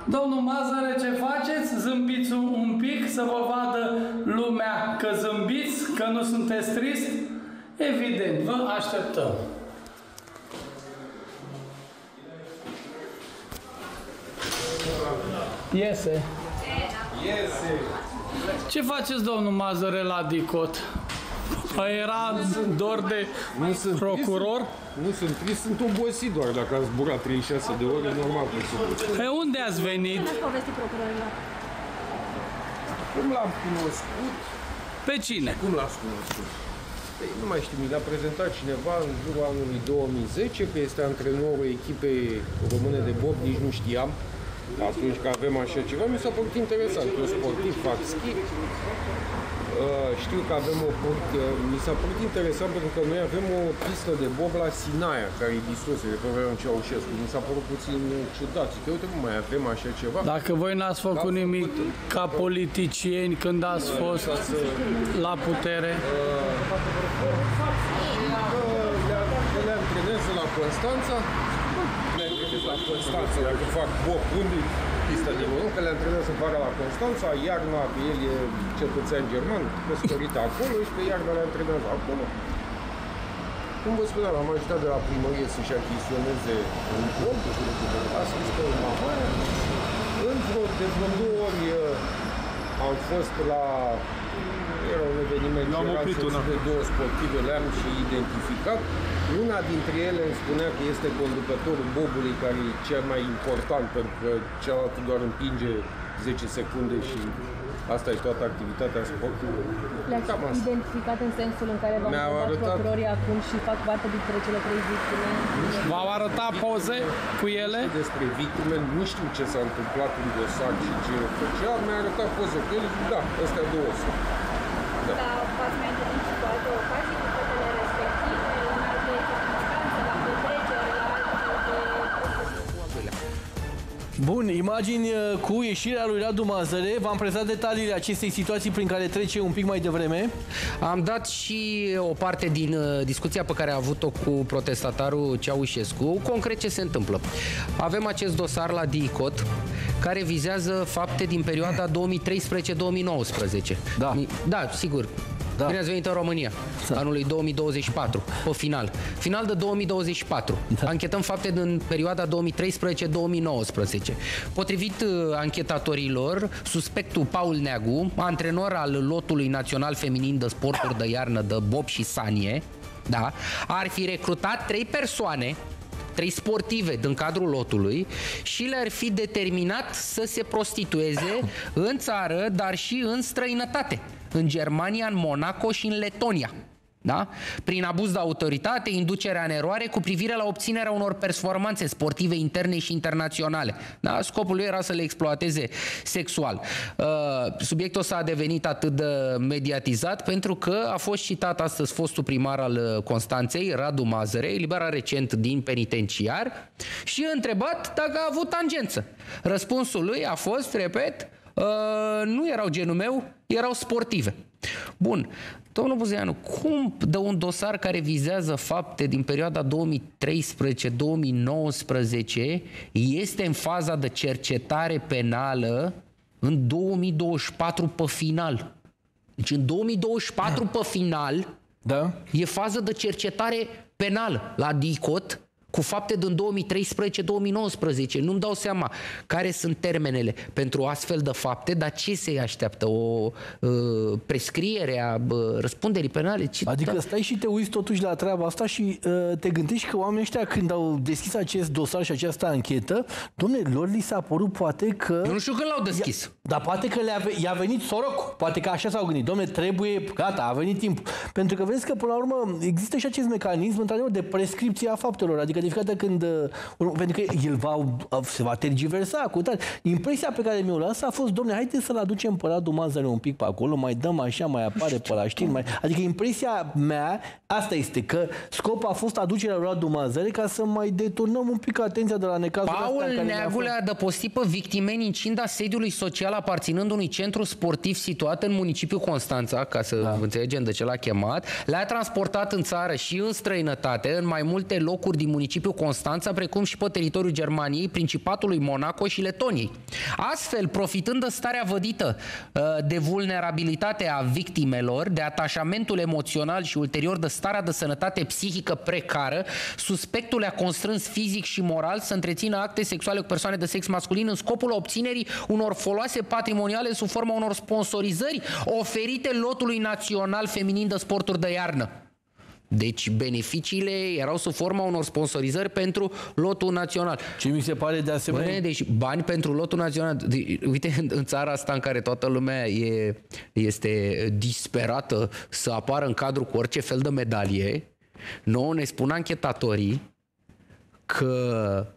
Domnul Mazăre, ce faceți? Zâmbiți un pic să vă vadă lumea că zâmbiți, că nu sunteți trist? Evident, vă așteptăm. Iese. Ce faceți, domnul Mazăre, la DICOT? Era dor de procuror? Nu sunt trist, sunt obosit doar. Dacă am zburat 36 de ore, normal că sunt. Pe unde ați venit? Cum ați povestit procurorilor? Cum l-am cunoscut? Pe cine? Cum l-ați cunoscut? Păi, nu mai știu, mi l-a prezentat cineva în jurul anului 2010, că este antrenorul echipei române de bob, nici nu știam. Atunci că avem așa ceva, mi s-a părut interesant. Eu sportiv, fac schi. Știu că avem mi s-a părut interesant pentru că noi avem o pistă de bob la Sinaia, care e distrusă de pe vremea Ceaușescu. Mi s-a părut puțin ciudat. Că uite, nu mai avem așa ceva. Dacă voi n-ați făcut nimic ca politicieni când ați fost la putere? Le antrenează la Constanța. La Constanța, dacă fac bob, unde pista de bob, că le antrenează vara la Constanța, iarna, el e cetățean german, căsătorit acolo și pe iarna le antrenează acolo. Cum vă spuneam, am ajutat de la primărie să-și achiziționeze un bob, a scris pe urma aia. De vreo 2 ori am fost la... Era un eveniment de 2 sportive, le-am și identificat. Una dintre ele îmi spunea că este conducătorul bobului, care e cel mai important, pentru că cealaltă doar împinge 10 secunde și asta e toată activitatea sportivă. Le-ați identificat în sensul în care v-au arătat procurorii acum și fac parte dintre cele 3 victime? V-au arătat poze cu ele? Despre victime, nu știu ce s-a întâmplat în dosar și ce făcea, mi-a arătat poze cu ele și da, astea 2 sunt. Da. Dar v-ați mai întâlnit și cu alte ocazii cu fetele respective, în alte circunstanțe, la petreceri, la alte... Bun, imagini cu ieșirea lui Radu Mazăre. V-am prezentat detaliile acestei situații prin care trece un pic mai devreme. Am dat și o parte din discuția pe care a avut-o cu protestatarul Ceaușescu. Concret ce se întâmplă. Avem acest dosar la DICOT care vizează fapte din perioada 2013-2019. Da. Da, sigur. Da. Bine ați venit în România, anului 2024, pe final. Final de 2024. Da. Anchetăm fapte din perioada 2013-2019. Potrivit anchetatorilor, suspectul Paul Neagu, antrenor al lotului național feminin de sporturi de iarnă de bob și sanie, da, ar fi recrutat 3 persoane, 3 sportive din cadrul lotului și le-ar fi determinat să se prostitueze în țară, dar și în străinătate. În Germania, în Monaco și în Letonia. Da? Prin abuz de autoritate, inducerea în eroare cu privire la obținerea unor performanțe sportive interne și internaționale. Da? Scopul lui era să le exploateze sexual. Subiectul ăsta a devenit atât de mediatizat pentru că a fost citat astăzi fostul primar al Constanței, Radu Mazăre, eliberat recent din penitenciar, și întrebat dacă a avut tangență. Răspunsul lui a fost, repet, nu erau genul meu, erau sportive. Bun, domnul Buzeanu, cum dă un dosar care vizează fapte din perioada 2013-2019 este în faza de cercetare penală în 2024 pe final? Deci în 2024 pe final, da, e fază de cercetare penală la DICOT cu fapte din 2013-2019. Nu-mi dau seama care sunt termenele pentru astfel de fapte, dar ce se așteaptă? O prescriere a răspunderii penale? Adică stai și te uiți totuși la treaba asta și te gândești că oamenii ăștia, când au deschis acest dosar și această anchetă, dom'le, lor li s-a părut poate că... Eu nu știu când l-au deschis. Dar poate că i-a venit soroc. Poate că așa s-au gândit. Dom'le, trebuie, gata, a venit timpul. Pentru că vezi că, până la urmă, există și acest mecanism, într-adevăr, de prescripție a faptelor. Adică de fiecare dată când... Pentru că el se va tergiversa cu tare. Impresia pe care mi-o lasă a fost, dom'le, haideți să-l aducem pe Radu Mazăre un pic pe acolo, mai dăm așa, mai apare pe la știri. Adică impresia mea, asta este, că scopul a fost aducerea lui Radu Mazăre ca să mai deturnăm un pic atenția de la necazul ăsta. Paul Neagu le-a adăpostit pe victimeni incinda sediului social aparținând unui centru sportiv situat în municipiul Constanța, ca să înțelegem de ce l-a chemat. Le-a transportat în țară și în străinătate, în mai multe locuri din municipiul municipiul Constanța, precum și pe teritoriul Germaniei, Principatului Monaco și Letoniei. Astfel, profitând de starea vădită de vulnerabilitate a victimelor, de atașamentul emoțional și ulterior de starea de sănătate psihică precară, suspectul le-a constrâns fizic și moral să întrețină acte sexuale cu persoane de sex masculin în scopul obținerii unor foloase patrimoniale sub forma unor sponsorizări oferite lotului național feminin de sporturi de iarnă. Deci beneficiile erau sub forma unor sponsorizări pentru lotul național. Ce mi se pare de asemenea... Bine, deci bani pentru lotul național. Uite, în țara asta în care toată lumea este disperată să apară în cadru cu orice fel de medalie, nouă ne spun anchetatorii că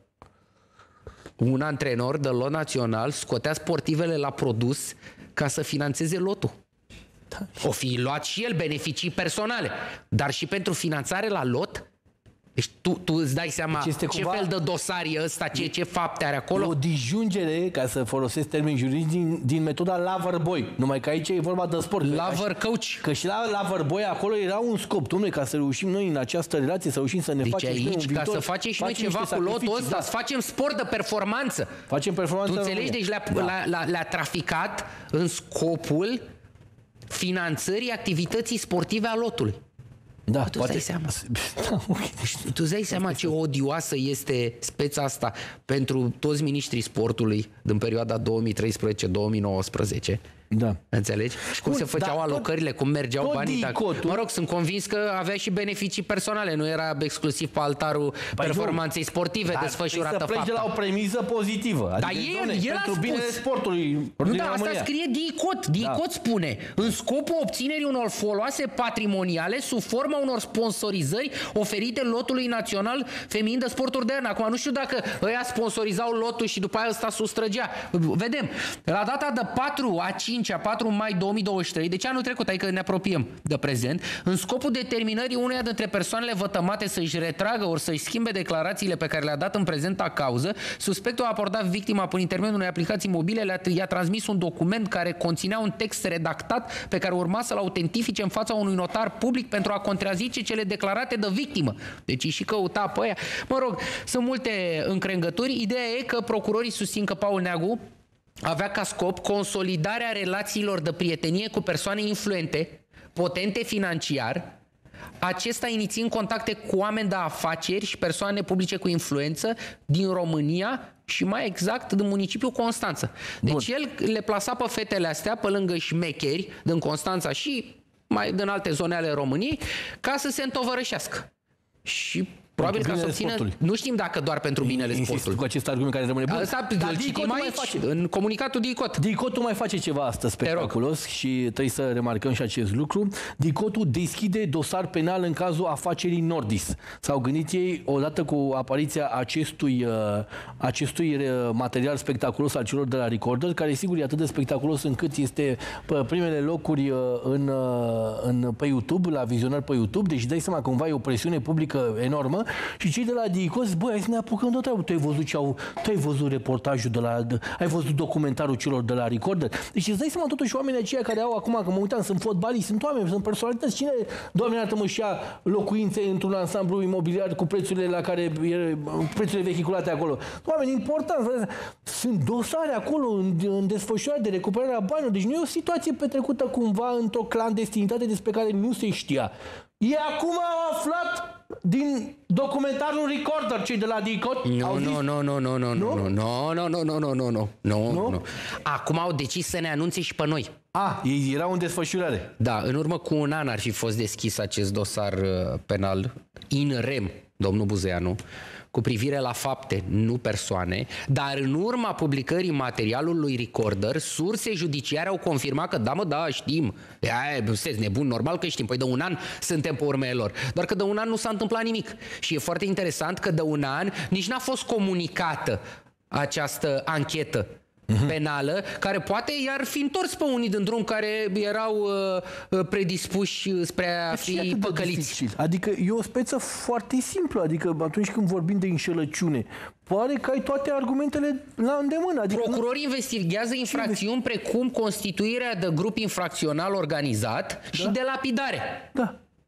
un antrenor de lot național scotea sportivele la produs ca să finanțeze lotul. O fi luat și el beneficii personale, dar și pentru finanțare la lot. Deci tu îți dai seama ce fel de dosar e ăsta, ce fapte are acolo? O disjungere, ca să folosesc termeni juridici, din metoda Loverboy. Numai că aici e vorba de sport. Lover coach. Că și la Loverboy acolo era un scop, dom'le, ca să reușim noi în această relație, să reușim să ne facem aici, un viitor, ca să facem și noi ceva cu lotul ăsta, să facem sport de performanță. Facem performanță. Tu înțelegi? Deci le-a traficat în scopul finanțării activității sportive a lotului. Da, tu îți dai seama. Da, okay. Tu îți dai seama ce odioasă este speța asta pentru toți miniștrii sportului din perioada 2013-2019. Da. Înțelegi? Și cum se făceau alocările, cum mergeau banii. Mă rog, sunt convins că avea și beneficii personale, nu era exclusiv pe altarul performanței sportive desfășurată fapta. Dar să pleci de la o premisă pozitivă. Dar el a spus. Binele sportului. Nu, da, asta scrie DICOT. DICOT spune, în scopul obținerii unor foloase patrimoniale sub forma unor sponsorizări oferite lotului național feminin de sporturi de iarnă. Acum nu știu dacă ăia sponsorizau lotul și după aia ăsta sustrăgea. Vedem, la data de 4 mai 2023, deci anul trecut, adică ne apropiem de prezent, în scopul determinării uneia dintre persoanele vătămate să-și retragă ori să-și schimbe declarațiile pe care le-a dat în prezenta cauză, suspectul a abordat victima prin intermediul unei aplicații mobile, i-a transmis un document care conținea un text redactat pe care urma să-l autentifice în fața unui notar public pentru a contrazice cele declarate de victimă. Deci și căuta pe aia. Mă rog, sunt multe încrengături. Ideea e că procurorii susțin că Paul Neagu avea ca scop consolidarea relațiilor de prietenie cu persoane influente, potente financiar, acesta inițiind contacte cu oameni de afaceri și persoane publice cu influență din România și mai exact din municipiul Constanța. Deci el le plasa pe fetele astea pe lângă șmecheri din Constanța și mai din alte zone ale României ca să se întovărășească. Și probabil ca să obțină, nu știm dacă doar pentru binele sportului. Cu acest argument care rămâne bun. Dar citim aici, în comunicatul DICOT. DICOT-ul mai face ceva astăzi spectaculos și trebuie să remarcăm și acest lucru. DICOT-ul deschide dosar penal în cazul afacerii Nordis. S-au gândit ei, odată cu apariția acestui material spectaculos al celor de la Recorder, care sigur e atât de spectaculos încât este pe primele locuri pe YouTube, la vizionări pe YouTube, deci dai seama cumva e o presiune publică enormă. Și cei de la DICOT zic, băi, hai să ne apucăm de o treabă. Tu ai văzut reportajul ai văzut documentarul celor de la Recorder. Deci îți dai seama totuși oamenii aceia care au acum, că mă uitam, sunt fotbaliști, sunt oameni, sunt personalități. Cine, Doamne iartă-mă, și ia locuințe într-un ansamblu imobiliar cu prețurile la care prețurile vehiculate acolo. Oameni importanți. Sunt dosare acolo în desfășurare de recuperare a banilor. Deci nu e o situație petrecută cumva într-o clandestinitate despre care nu se știa. E acum au aflat din documentarul Recorder, cei de la DICOT. Nu. Acum au decis să ne anunțe și pe noi. Ei erau în desfășurare. Da, în urmă cu un an ar fi fost deschis acest dosar penal in rem, domnul Buzeanu, cu privire la fapte, nu persoane, dar în urma publicării materialului Recorder, surse judiciare au confirmat că da, știm. Sunteți nebun, normal că știm. Păi de un an suntem pe urmele lor. Doar că de un an nu s-a întâmplat nimic. Și e foarte interesant că de un an nici n-a fost comunicată această anchetă penală, care poate i-ar fi întors pe unii din drum care erau predispuși spre a fi păcăliți. Adică e o speță foarte simplă. Adică atunci când vorbim de înșelăciune, pare că ai toate argumentele la îndemână. Adică procurorii investigează infracțiuni precum constituirea de grup infracțional organizat și de lapidare. Da.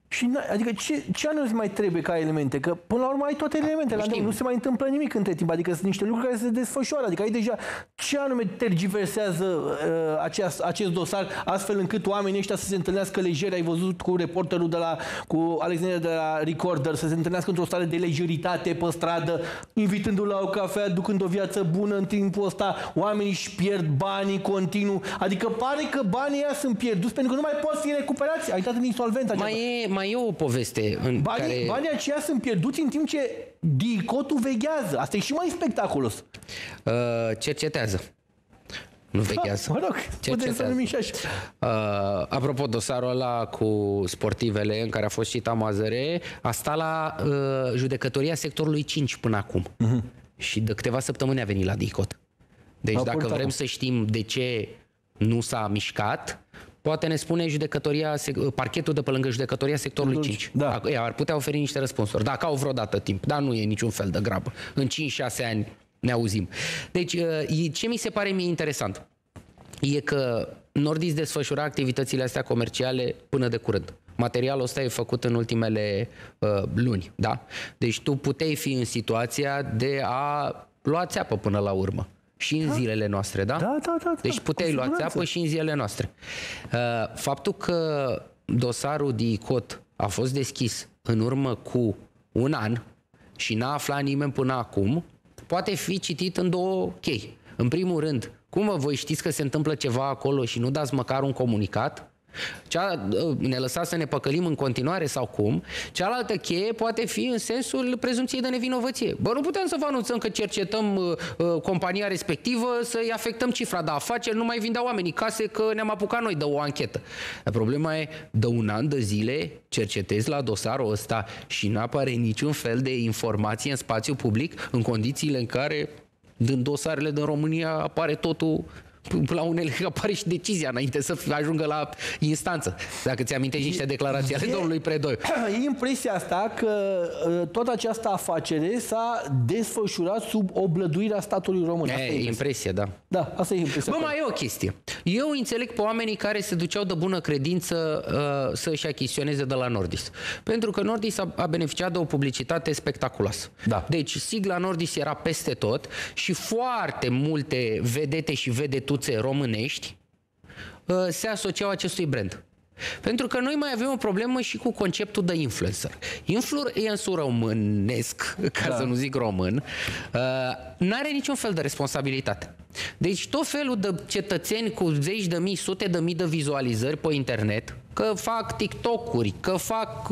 Și adică ce anume mai trebuie ca elemente? Că până la urmă ai toate elementele, nu se mai întâmplă nimic între timp, adică sunt niște lucruri care se desfășoară, adică ai deja ce anume tergiversează acest dosar astfel încât oamenii ăștia să se întâlnească lejer, ai văzut cu reporterul cu Alexander de la Recorder, să se întâlnească într-o stare de lejeritate pe stradă, invitându-l la o cafea, ducând o viață bună în timpul ăsta, oamenii își pierd banii continuu, adică pare că banii ăia sunt pierduți pentru că nu mai pot fi recuperați, ai intrat în insolvență. Mai e o poveste în care... Banii aceia sunt pierduți în timp ce DICOT-ul veghează. Asta e și mai spectaculos. Cercetează. Nu veghează. Mă rog, putem să numim și așa. Apropo, dosarul ăla cu sportivele în care a fost și Tamazăre, a stat la judecătoria sectorului 5 până acum. Și de câteva săptămâni a venit la DICOT. Deci dacă vrem să știm de ce nu s-a mișcat, poate ne spune parchetul de pe lângă judecătoria sectorului 5. Da. Ar putea oferi niște răspunsuri. Dacă au vreodată timp, dar nu e niciun fel de grabă. În 5-6 ani ne auzim. Deci, ce mi se pare mie interesant e că Nordis desfășura activitățile astea comerciale până de curând. Materialul ăsta e făcut în ultimele luni, da? Deci tu puteai fi în situația de a lua țeapă până la urmă. Și în zilele noastre, da? Da. Deci puteai lua țeapă și în zilele noastre. Faptul că dosarul DICOT a fost deschis în urmă cu un an și n-a aflat nimeni până acum, poate fi citit în două chei. În primul rând, cum voi știți că se întâmplă ceva acolo și nu dați măcar un comunicat? Ne lăsați să ne păcălim în continuare sau cum? Cealaltă cheie poate fi în sensul prezumției de nevinovăție. Nu putem să vă anunțăm că cercetăm compania respectivă, să-i afectăm cifra de afaceri, nu mai vindeau oamenii case că ne-am apucat noi de o anchetă. Dar problema e, de un an de zile cercetezi la dosarul ăsta și n-apare niciun fel de informație în spațiu public, în condițiile în care din dosarele din România apare totul. La unele apare și decizia înainte să ajungă la instanță. Dacă ți amintești niște declarații ale domnului Predoiu. E impresia asta că toată această afacere s-a desfășurat sub oblăduirea statului român. E impresia, da. Da, asta e impresia. Mai e o chestie. Eu înțeleg pe oamenii care se duceau de bună credință să-și achiziționeze de la Nordis. Pentru că Nordis a beneficiat de o publicitate spectaculoasă. Da. Deci sigla Nordis era peste tot și foarte multe vedete și vedetuțe românești se asociau acestui brand. Pentru că noi mai avem o problemă și cu conceptul de influencer. Influencerul românesc, ca să nu zic român, n-are niciun fel de responsabilitate. Deci tot felul de cetățeni cu zeci de mii, sute de mii de vizualizări pe internet, că fac TikTok-uri, că fac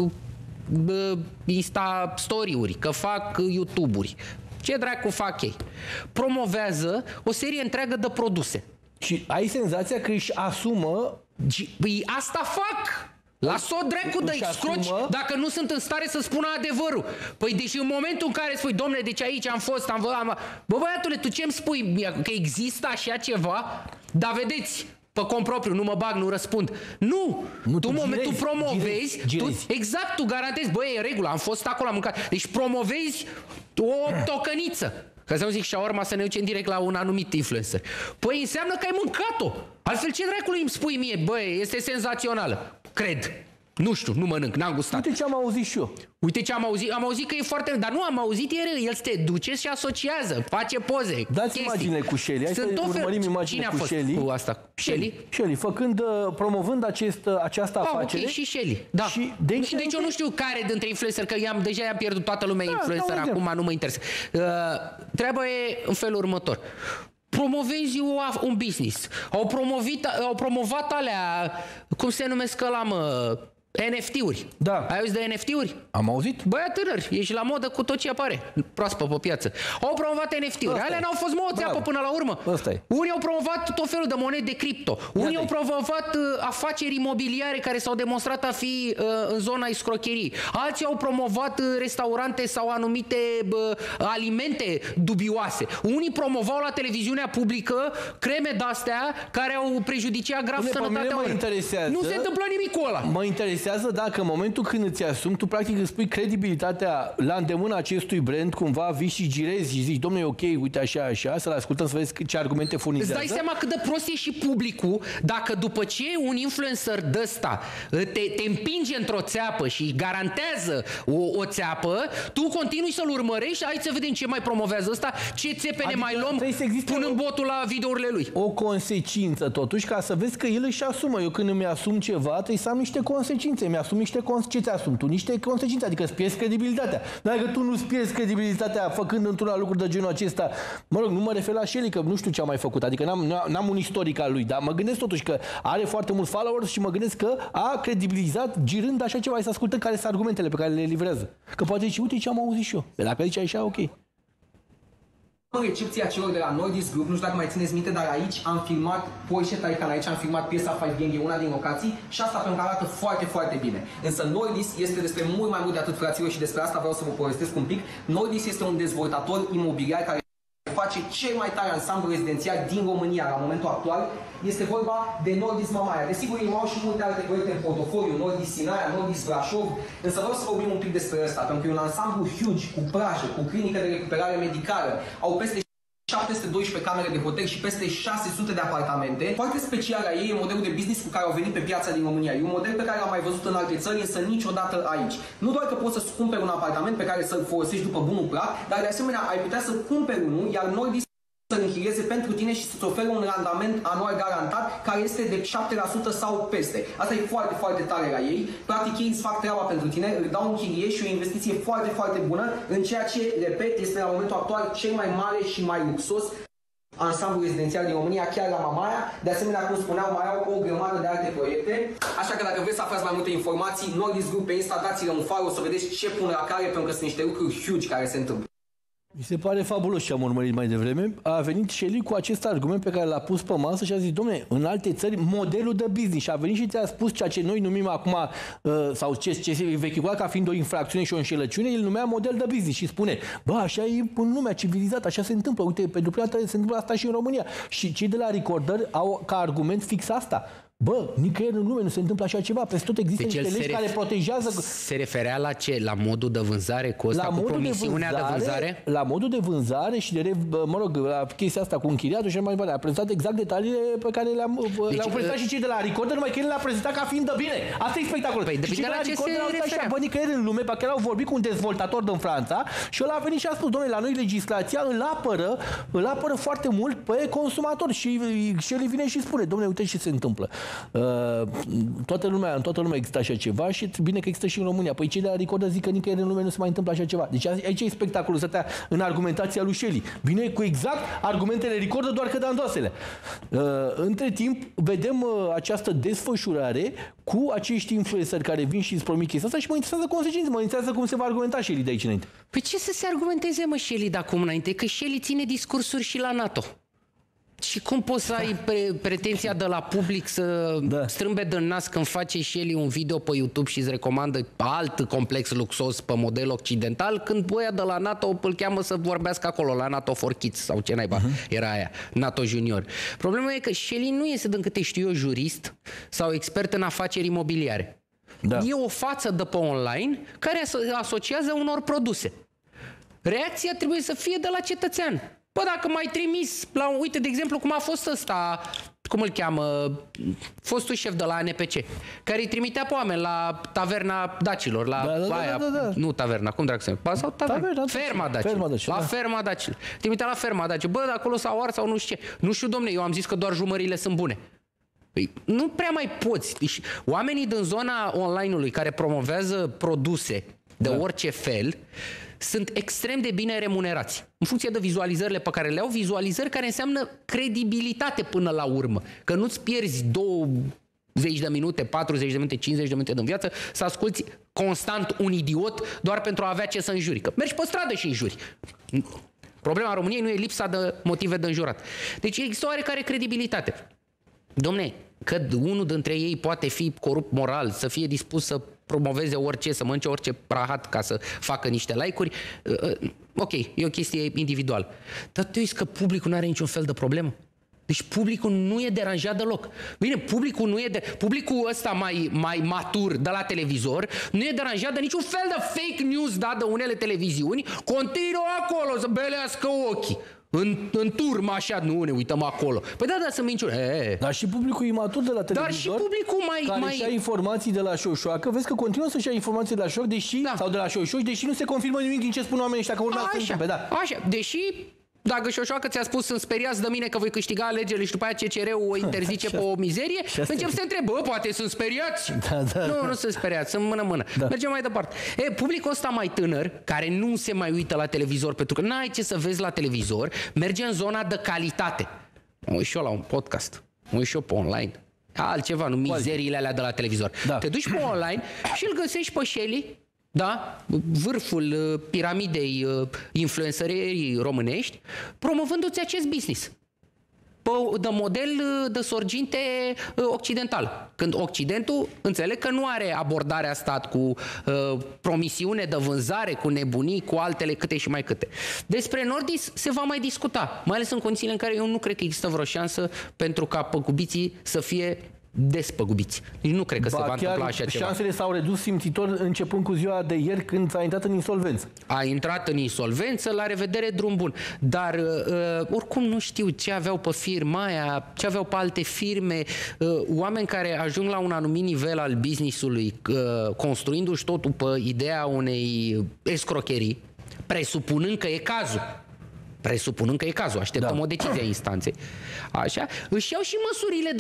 Insta Story-uri, că fac YouTube-uri, ce dracu fac ei? Promovează o serie întreagă de produse. Și ai senzația că își asumă... Păi asta fac! Lasă-o dracu de excroci dacă nu sunt în stare să spună adevărul. Păi deci în momentul în care spui, domnule, deci aici am fost, bă, băiatule, tu ce-mi spui? Că există așa ceva? Dar vedeți, pe cont propriu, nu mă bag, nu răspund. Nu! Tu promovezi, exact, tu garantezi, băi, e în regulă, am fost acolo, am mâncat. Deci promovezi o tocăniță. Ca să nu zic șaorma să ne ducem direct la un anumit influencer. Păi înseamnă că ai mâncat-o. Altfel ce dracului îmi spui mie? Băi, este senzațională. Cred. Nu știu, nu mănânc, n-am gustat. Uite ce am auzit și eu. Uite ce am auzit. Am auzit că e foarte... Dar nu, am auzit el se duce și asociază, face poze. Dați imagine cu Shelly. Hai să urmărim imagine cu Shelly. Cu asta? Shelly? Shelly, promovând această afacere. Ok, și Shelly. Da. Și deci eu nu știu care dintre influencer, că deja i-am pierdut toată lumea influencer, acum nu mă interesează. Treaba e în felul următor. Promovezi un business. Au promovat alea, cum se numesc ăla, mă... NFT-uri. Da. Ai auzit de NFT-uri? Am auzit. Băia tânăr, ești la modă cu tot ce apare proaspăt pe piață. Au promovat NFT-uri. Alea n-au fost țeapă până la urmă. Unii au promovat tot felul de monede de cripto. Unii au promovat afaceri imobiliare care s-au demonstrat a fi în zona escrocherii. Alții au promovat restaurante sau anumite alimente dubioase. Unii promovau la televiziunea publică creme de-astea care au prejudiciat grav sănătatea oamenilor. Nu se întâmplă nimic cu ăla. Mă interesează interesează dacă în momentul când îți asumi, tu practic îți pui credibilitatea la îndemâna acestui brand, cumva vii și girezi și zici, domnule, ok, uite așa, să-l ascultăm să vezi ce argumente furnizează. Îți dai seama cât de prost e și publicul dacă după ce un influencer de ăsta te împinge într-o țeapă și garantează o țeapă, tu continui să-l urmărești, hai să vedem ce mai promovează ăsta, ce țepene mai luăm, punând botul la videourile lui. O consecință totuși, ca să vezi că el își asumă. Eu când îmi asum ceva, trebuie să am niște consecințe. Mi asum niște ce ți-asumi tu? Niște consecințe, adică îți pierzi credibilitatea. Dacă tu nu-ți pierzi credibilitatea făcând într-una lucruri de genul acesta, mă rog, nu mă refer la Shelly, că nu știu ce a mai făcut, adică n-am un istoric al lui, dar mă gândesc totuși că are foarte mulți followers și mă gândesc că a credibilizat girând așa ceva, să ascultăm care sunt argumentele pe care le livrează. Că poate zice, uite ce am auzit și eu. Dacă zice așa, ok. În recepția celor de la Nordisk Group, nu știu dacă mai țineți minte, dar aici am filmat Porsche Taycan, aici am filmat piesa 5 Gang, e una din locații și asta pentru că arată foarte, foarte bine. Însă Nordisk este despre mult mai mult de atât, fraților, și despre asta vreau să vă povestesc un pic. Nordisk este un dezvoltator imobiliar care face cel mai tare ansamblu rezidențial din România la momentul actual. Este vorba de Nordisk Mamaia. Desigur, ei au și multe alte proiecte în portofoliu, Nordisk Sinaia, Nordisk Brașov, însă vreau să vorbim un pic despre asta, pentru că e un ansamblu huge, cu plajă, cu clinică de recuperare medicală, au peste 712 camere de hotel și peste 600 de apartamente. Foarte special la ei e modelul de business cu care au venit pe piața din România. E un model pe care l-am mai văzut în alte țări, însă niciodată aici. Nu doar că poți să cumperi un apartament pe care să-l folosești după bunul plac, dar de asemenea ai putea să cumperi unul, iar Nordisk să-l închirieze pentru tine și să-ți ofere un randament anual garantat care este de 7% sau peste. Asta e foarte, foarte tare la ei. Practic ei îți fac treaba pentru tine, îți dau un chirie și o investiție foarte, foarte bună în ceea ce, repet, este la momentul actual cel mai mare și mai luxos ansamblu rezidențial din România, chiar la Mamaia. De asemenea, cum spuneau, mai au o grămadă de alte proiecte. Așa că dacă vreți să aflați mai multe informații, Nordisk Group pe Insta, dați-le un follow să vedeți ce pun la care, pentru că sunt niște lucruri huge care se întâmplă. Mi se pare fabulos ce am urmărit mai devreme. A venit Shelly cu acest argument pe care l-a pus pe masă și a zis, dom'le, în alte țări, modelul de business. Și a venit și ți-a spus ceea ce noi numim acum, sau ce se vehicula ca fiind o infracțiune și o înșelăciune, el numea model de business și spune, bă, așa e în lumea civilizată, așa se întâmplă. Uite, pentru prima dată se întâmplă asta și în România. Și cei de la Recorder au ca argument fix asta. Bă, nicăieri în lume nu se întâmplă așa ceva. Peste tot există niște legi care protejează... Se referea la ce? La modul de vânzare? Cu ăsta, cu promisiunea de vânzare? La modul de vânzare și de, mă rog, la chestia asta cu închiriatul și mai departe. A prezentat exact detaliile pe care le-au prezentat și cei de la Recorder, numai că el le-a prezentat ca fiind de bine. Asta e spectacolul. Păi, și cei de la Recorder au zis așa, bă, nicăieri în lume, pe care au vorbit cu un dezvoltator din Franța și ăla a venit și a spus, domnule, la noi legislația îl apără foarte mult pe consumator și el vine și spune, domnule, uite ce se întâmplă. În toată lumea există așa ceva și bine că există și în România. Păi cei de la Recorder zic că nicăieri în lume nu se mai întâmplă așa ceva. Deci aici e spectaculozitatea în argumentația lui Shelly. Vine cu exact argumentele Recorder, doar că dandoasele. Între timp, vedem această desfășurare cu acești influenceri care vin și îți promit chestia asta și mă interesează consecințe, mă interesează cum se va argumenta Shelly de aici înainte. Păi ce să se argumenteze, mă, Shelly de acum înainte? Că Shelly ține discursuri și la NATO. Și cum poți să ai pretenția de la public să strâmbe de nas când face Shelly un video pe YouTube și îți recomandă alt complex luxos pe model occidental, când boia de la NATO îl cheamă să vorbească acolo, la NATO for Kids sau ce naiba era aia, NATO Junior. Problema e că Shelly nu este, din câte știu eu, jurist sau expert în afaceri imobiliare. Da. E o față de pe online care asociază unor produse. Reacția trebuie să fie de la cetățean. Bă, dacă m-ai trimis la... Uite, de exemplu, cum a fost ăsta, cum îl cheamă, fostul șef de la ANPC, care îi trimitea pe oameni la taverna dacilor, la aia, nu taverna, cum dracu se numește? Sau taverna, ferma dacilor. La ferma dacilor. Trimitea la ferma dacilor. Bă, de acolo s-au ars sau nu știu ce. Nu știu, domne, eu am zis că doar jumările sunt bune. Păi, nu prea mai poți. Deci, oamenii din zona online-ului care promovează produse de orice fel sunt extrem de bine remunerați. În funcție de vizualizările pe care le au, vizualizări care înseamnă credibilitate până la urmă. Că nu-ți pierzi 20 de minute, 40 de minute, 50 de minute din viață să asculți constant un idiot doar pentru a avea ce să înjuri. Că mergi pe stradă și înjuri. Problema României nu e lipsa de motive de înjurat. Deci există oarecare credibilitate. Dom'le, că unul dintre ei poate fi corupt moral, să fie dispus să promoveze orice, să mănânce orice prahat ca să facă niște like-uri, ok, e o chestie individuală. Dar tu zici că publicul nu are niciun fel de problemă? Deci publicul nu e deranjat deloc. Bine, publicul ăsta mai matur de la televizor nu e deranjat de niciun fel de fake news dat de unele televiziuni. Continuă acolo să belească ochii. În turmă așa, nu ne uităm acolo. Păi da, sunt minciuni. Dar și publicul imatur de la televizor, dar și publicul care și-a informații de la Șoșoacă, vezi că continuă să-și ia informații de la Șoș, sau de la Șoșoș, deși nu se confirmă nimic din ce spun oamenii ăștia, că urmează să întâmple. Așa, deși dacă Șoșoacă ți-a spus sunt speriați de mine că voi câștiga alegerile și după aia CCR-ul o interzice pe o mizerie, încep să te întreb, poate sunt speriați? Nu sunt speriați, sunt mână-mână. Mergem mai departe. Publicul ăsta mai tânăr, care nu se mai uită la televizor, pentru că n-ai ce să vezi la televizor, merge în zona de calitate. Mă uit și eu la un podcast, mă uit și eu pe online. Altceva, nu mizeriile alea de la televizor. Te duci pe online și îl găsești pe Shelly, da? Vârful piramidei influențării românești, promovându-ți acest business de model de sorginte occidental. Când Occidentul înțeleg că nu are abordarea stat cu promisiune de vânzare, cu nebunii, cu altele câte și mai câte. Despre Nordis se va mai discuta, mai ales în condițiile în care eu nu cred că există vreo șansă pentru ca păgubiții să fie despăgubiți. Deci nu cred că se va întâmpla așa ceva. Șansele s-au redus simțitor începând cu ziua de ieri când a intrat în insolvență. A intrat în insolvență, la revedere, drum bun. Dar oricum nu știu ce aveau pe firma aia, ce aveau pe alte firme, oameni care ajung la un anumit nivel al business-ului, construindu-și totul pe ideea unei escrocherii, presupunând că e cazul. Așteptăm o decizie a instanței. Așa, își iau și măsurile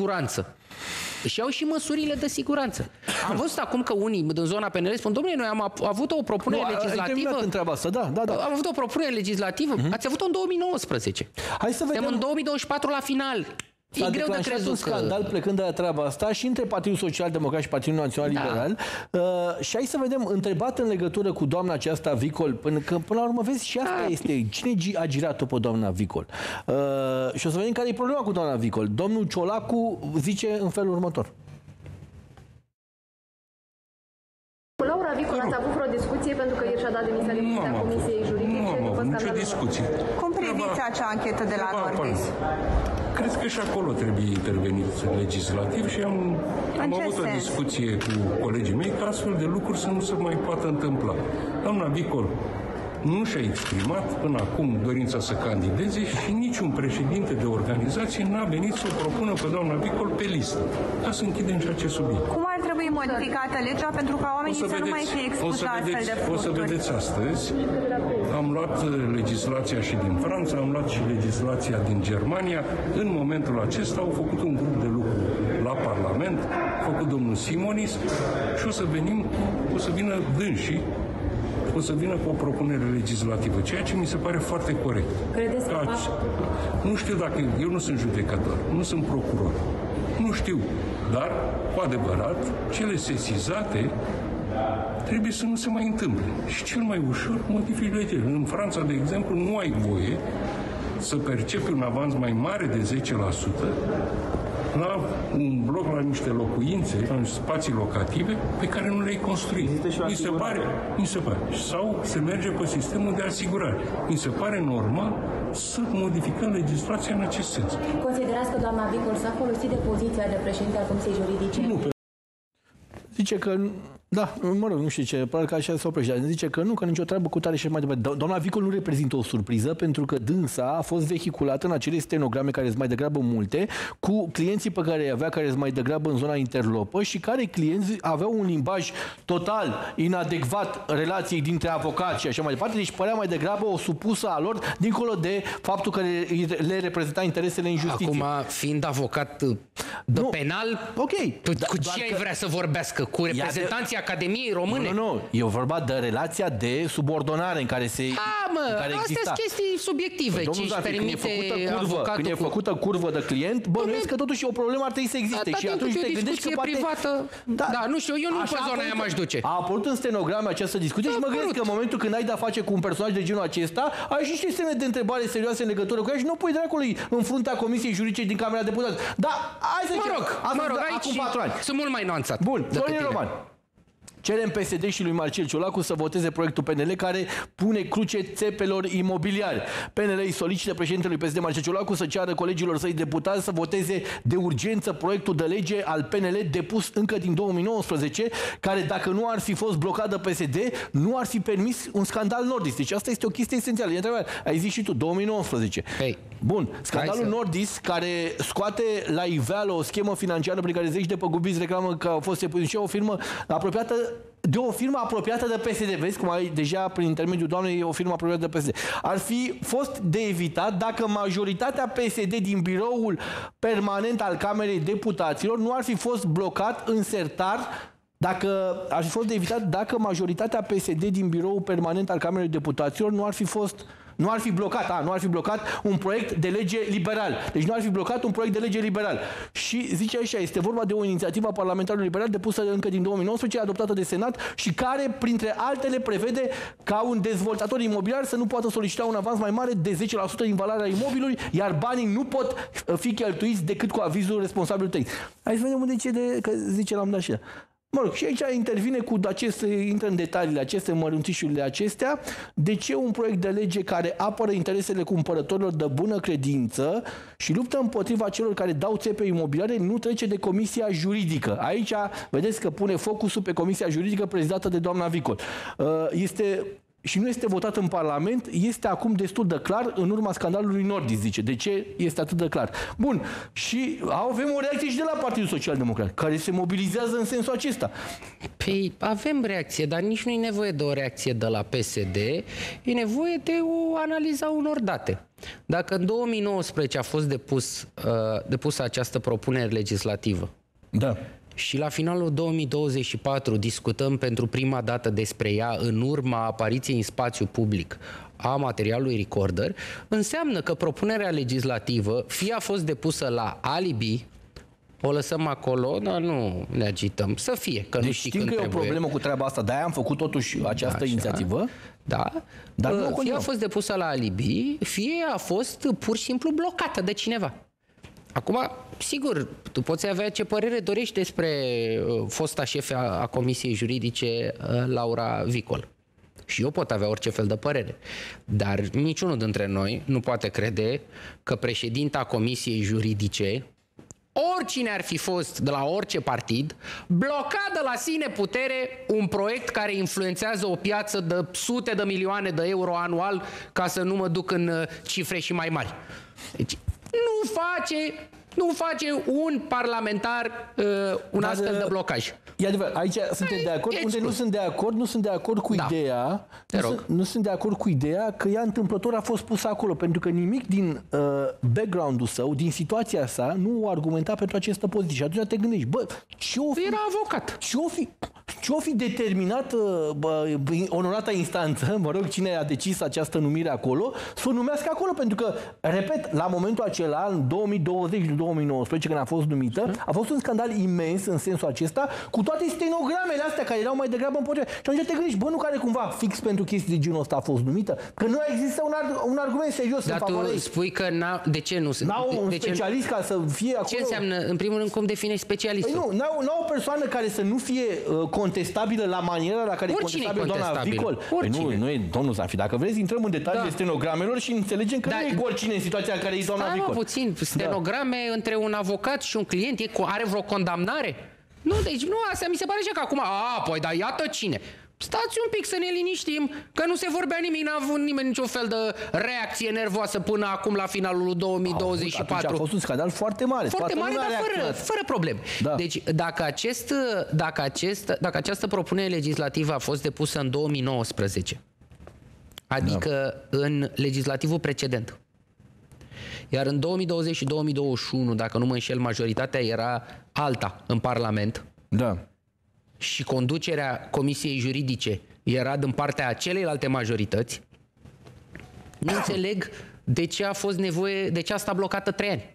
de siguranță. Am văzut acum că unii din zona PNL spun, domnule, noi am avut o propunere legislativă. Am avut o propunere legislativă. Ați avut-o în 2019. Hai să vedem. Suntem în 2024 la final. E greu de crezut un scandal plecând de la treaba asta și între Partidul Social Democrat și Partidul Național Liberal. Și hai să vedem, întrebat în legătură cu doamna aceasta Vicol, până la urmă vezi și asta este, cine a girat-o pe doamna Vicol? Și o să vedem care e problema cu doamna Vicol. Domnul Ciolacu zice în felul următor. Cu Laura Vicol ați avut vreo discuție pentru că ieri și-a dat demisia din partea Comisiei Juridice? Nu am avut nicio discuție. Cum priviți acea anchetă de la Nordis? Cred că și acolo trebuie intervenit legislativ și am avut o discuție cu colegii mei ca astfel de lucruri să nu se mai poată întâmpla. Doamna Vicol nu și-a exprimat până acum dorința să candideze și niciun președinte de organizație n-a venit să o propună pe doamna Vicol pe listă. Ca să închidem și acest subiect. Cum ar trebui modificată legea pentru ca oamenii să nu mai fie expuși la astfel de furturi? O să vedeți astăzi. Am luat legislația și din Franța, am luat și legislația din Germania. În momentul acesta au făcut un grup de lucru la Parlament, a făcut domnul Simonis și o să vină dânsii, o să vină cu o propunere legislativă, ceea ce mi se pare foarte corect. Credeți că nu știu dacă... Eu nu sunt judecător, nu sunt procuror. Nu știu, dar, cu adevărat, cele sesizate trebuie să nu se mai întâmple. Și cel mai ușor modifici legile. În Franța, de exemplu, nu ai voie să percepi un avans mai mare de 10% la un bloc, la niște locuințe, la spații locative pe care nu le-ai construit. Mi se pare. Sau se merge pe sistemul de asigurare. Mi se pare normal să modificăm legislația în acest sens. Considerați că doamna Vicol s-a folosit de poziția de președinte al Comisiei Juridice? Nu. Zice că, da, mă rog, nu știu ce, probabil că așa se oprește, dar zice că nu, că nicio treabă cu tare și mai departe. Doamna Vicol nu reprezintă o surpriză, pentru că dânsa a fost vehiculată în acele stenograme care sunt mai degrabă multe, cu clienții pe care îi avea, care sunt mai degrabă în zona interlopă și care clienți aveau un limbaj total inadecvat relației dintre avocați și așa mai departe, deci părea mai degrabă o supusă a lor, dincolo de faptul că le reprezenta interesele în justiție. Acum, fiind avocat de penal, cu ce ai vrea să vorbească? Cu reprezentanții Academiei Române? Nu. E vorba de relația de subordonare în care se astea sunt chestii subiective. Ce își permite avocatul. Când e făcută curvă de client, bănuiesc că totuși o problemă ar trebui să existe. Și atunci te gândești că poate... privată. Da, nu știu, eu nu pe zona aia m-aș duce. A apărut în stenograme această discuție și mă gândesc că în momentul când ai de-a face cu un personaj de genul acesta, ai și niște semne de întrebare serioase în legătură cu ea și nu pui dracului în fruntea Comisiei Juridice din Camera Deputaților. Da, hai să mă rog, aici sunt mult mai nuanțat. Bun, Florin Roman. Cerem PSD și lui Marcel Ciolacu să voteze proiectul PNL care pune cruce țepelor imobiliare. PNL îi solicită președintelui PSD Marcel Ciolacu să ceară colegilor săi deputați să voteze de urgență proiectul de lege al PNL depus încă din 2019, care dacă nu ar fi fost blocat de PSD, nu ar fi permis un scandal Nordis. Deci asta este o chestie esențială. Ai zis și tu, 2019. Hey. Bun, scandalul Nordis, care scoate la iveală o schemă financiară prin care zeci de păgubiți reclamă că au fost epuiți o firmă apropiată de o firmă apropiată de PSD. Vezi cum ai deja prin intermediul doamnei o firmă apropiată de PSD. Ar fi fost de evitat dacă majoritatea PSD din biroul permanent al Camerei Deputaților nu ar fi fost blocat în sertar. Dacă ar fi fost de evitat dacă majoritatea PSD din biroul permanent al Camerei Deputaților nu ar fi blocat un proiect de lege liberal. Deci nu ar fi blocat un proiect de lege liberal. Și zice așa, este vorba de o inițiativă a parlamentarului liberal depusă încă din 2019, adoptată de Senat și care, printre altele, prevede ca un dezvoltator imobiliar să nu poată solicita un avans mai mare de 10% din valoarea imobilului, iar banii nu pot fi cheltuiți decât cu avizul responsabilului tehnic. Hai să vedem unde că zice la așa. Mă rog, și aici intervine intră în detaliile aceste mărunțișurile acestea. De ce un proiect de lege care apără interesele cumpărătorilor de bună credință și luptă împotriva celor care dau țepe imobiliare nu trece de Comisia Juridică? Aici vedeți că pune focusul pe Comisia Juridică prezidată de doamna Vicol. Și nu este votat în Parlament, este acum destul de clar în urma scandalului Nordis, zice. De ce este atât de clar? Bun, și avem o reacție și de la Partidul Social Democrat, care se mobilizează în sensul acesta. Păi avem reacție, dar nici nu e nevoie de o reacție de la PSD, e nevoie de o analiză a unor date. Dacă în 2019 a fost depusă această propunere legislativă, da, și la finalul 2024 discutăm pentru prima dată despre ea în urma apariției în spațiu public a materialului Recorder, înseamnă că propunerea legislativă fie a fost depusă la alibi, o lăsăm acolo, dar nu ne agităm, să fie, că deci nu știi știm când că trebuie. E o problemă cu treaba asta, de-aia am făcut totuși această inițiativă. Da, dar fie a fost depusă la alibi, fie a fost pur și simplu blocată de cineva. Acum, sigur, tu poți avea ce părere dorești despre fosta șefe a Comisiei Juridice, Laura Vicol. Și eu pot avea orice fel de părere. Dar niciunul dintre noi nu poate crede că președinta Comisiei Juridice, oricine ar fi fost de la orice partid, bloca de la sine putere un proiect care influențează o piață de sute de milioane de euro anual, ca să nu mă duc în cifre și mai mari. Deci, nu face un parlamentar un astfel de blocaj. E adevărat, aici suntem de acord. Unde nu sunt de acord cu ideea. Nu sunt de acord cu ideea că ea întâmplător a fost pusă acolo, pentru că nimic din background-ul său, din situația sa, nu o argumenta pentru această poziție. Și atunci te gândești, era avocat. Ce-o fi determinat onorata instanță, mă rog, cine a decis această numire acolo, să o numească acolo, pentru că, repet, la momentul acela, în 2020-2019, când a fost numită, a fost un scandal imens în sensul acesta, cu toate stenogramele astea care erau mai degrabă împotriva. Și atunci te gândești, nu care cumva fix pentru chestii de genul ăsta a fost numită? Că nu există un argument serios în favoarea ei. Dar tu spui că de ce nu sunt? N-au un specialist ca să fie acolo? Ce înseamnă, în primul rând, cum definești specialistul? Păi n-au o persoană care să nu fie contestabilă la maniera la care e contestabilă doamna Vicol. Păi nu e, domnul Zafi, dacă vreți, intrăm în detaliile stenogramelor și înțelegem că nu e oricine în situația în care e doamna Vicol. Puțin, stenograme între un avocat și un client, are vreo condamnare? Nu, deci nu, asta mi se pare așa că acum, păi, dar iată cine. Stați un pic să ne liniștim, că nu se vorbea nimic, n-a avut nimeni niciun fel de reacție nervoasă până acum la finalul 2024. Atunci a fost un scandal foarte mare. Foarte mare, dar fără probleme. Da. Deci dacă această propunere legislativă a fost depusă în 2019, adică în legislativul precedent, iar în 2020 și 2021, dacă nu mă înșel, majoritatea era alta în Parlament. Da. Și conducerea Comisiei Juridice era din partea celeilalte majorități, nu înțeleg de ce a fost nevoie, de ce a stat blocată 3 ani.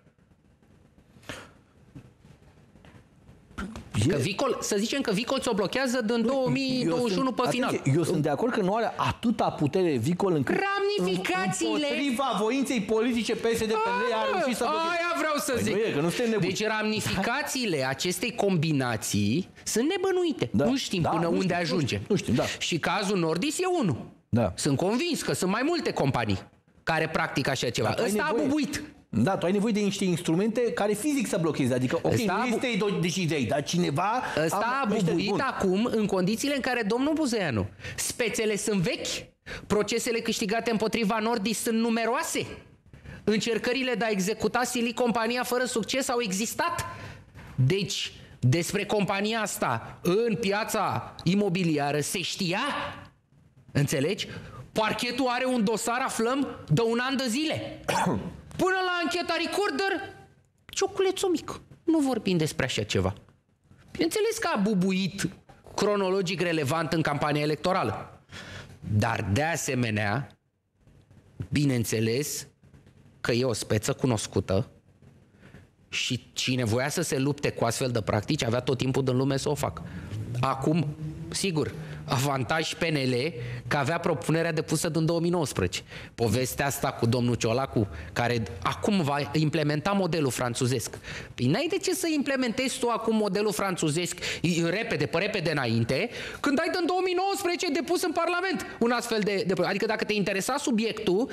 Că Vicol, să zicem că Vicol ți-o blochează din 2021 pe final. Eu sunt de acord că nu are atâta putere Vicol încât ramificațiile împotriva voinței politice PSD-PNL a reușit să blocheze. Aia vreau să zic. Deci ramificațiile acestei combinații sunt nebănuite. Nu știm până unde ajunge. Nu știm, da. Și cazul Nordis e unul. Da. Sunt convins că sunt mai multe companii care practică așa ceva. Ăsta a bubuit. Da, tu ai nevoie de niște instrumente care fizic să blocheze. Adică, ok, nu este o decizie, dar cineva... Ăsta a bubuit acum în condițiile în care, domnul Buzeanu, spețele sunt vechi, procesele câștigate împotriva Nordis sunt numeroase, încercările de a executa Silic compania fără succes au existat. Deci, despre compania asta în piața imobiliară se știa, înțelegi? Parchetul are un dosar, aflăm, de un an de zile. Până la ancheta Recorder, cioculețul mic. Nu vorbim despre așa ceva. Bineînțeles că a bubuit cronologic relevant în campania electorală. Dar de asemenea, bineînțeles că e o speță cunoscută și cine voia să se lupte cu astfel de practici avea tot timpul din lume să o facă. Acum, sigur, avantaj PNL că avea propunerea depusă din 2019. Povestea asta cu domnul Ciolacu, care acum va implementa modelul franțuzesc. Păi n-ai de ce să implementezi tu acum modelul franțuzesc repede înainte, când ai din 2019 depus în Parlament un astfel de... Adică dacă te interesa subiectul,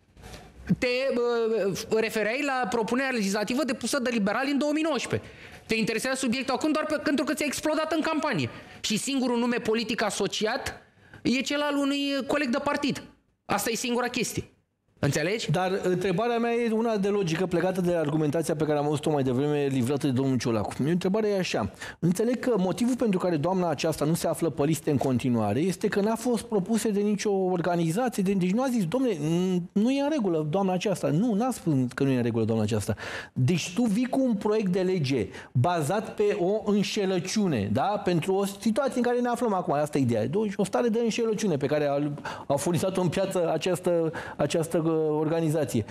te refereai la propunerea legislativă depusă de liberali în 2019. Te interesează subiectul acum doar pentru că ți-a explodat în campanie. Și singurul nume politic asociat e cel al unui coleg de partid. Asta e singura chestie. Înțelegi? Dar întrebarea mea e una de logică plecată de argumentația pe care am auzit-o mai devreme livrată de domnul Ciolacu. Întrebarea e așa. Înțeleg că motivul pentru care doamna aceasta nu se află pe liste în continuare este că n-a fost propusă de nicio organizație. Deci nu a zis, domnule, nu e în regulă doamna aceasta. Nu, n-a spus că nu e în regulă doamna aceasta. Deci tu vii cu un proiect de lege bazat pe o înșelăciune, da? Pentru o situație în care ne aflăm acum. Asta e ideea. Deci o stare de înșelăciune pe care a furnizat-o în piață această organizație.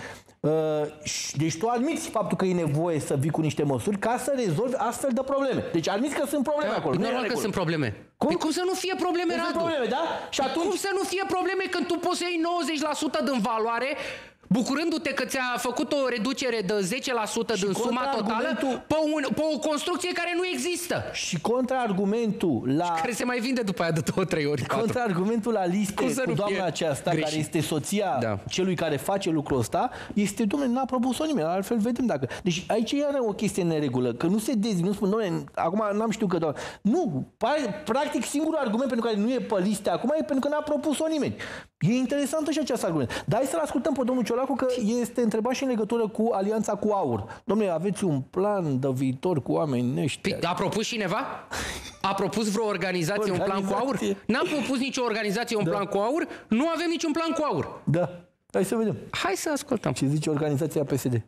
Deci tu admiți faptul că e nevoie să vii cu niște măsuri ca să rezolvi astfel de probleme. Deci admiți că sunt probleme acolo. Normal că sunt probleme. Cum să nu fie probleme, Radu? Probleme, da? Și atunci... Cum să nu fie probleme când tu poți să iei 90% din valoare, bucurându-te că ți-a făcut o reducere de 10% din suma totală pe o construcție care nu există. Și contraargumentul la... Și care se mai vinde după aia de 2-3 ori. Contraargumentul la liste cu doamna aceasta, care este soția celui care face lucrul ăsta, este, domnule, n-a propus-o nimeni, altfel vedem dacă... Deci aici e o chestie neregulă, că nu se nu spun, domnule, acum n-am știut că doamna... Nu, practic singurul argument pentru care nu e pe liste acum e pentru că n-a propus-o nimeni. E interesantă și acest argument. Dar hai să-l ascultăm pe domnul Ciolacu, că este întrebat și în legătură cu alianța cu AUR. Dom'le, aveți un plan de viitor cu oamenii ăștia? A propus cineva? A propus vreo organizație un plan cu AUR? N-am propus nicio organizație un plan cu AUR, nu avem niciun plan cu AUR. Da. Hai să vedem. Hai să ascultăm. Ce zice organizația PSD?